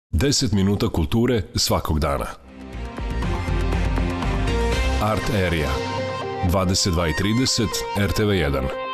10 minuta kulture svakog dana. Art Area, 22:30, RTV1.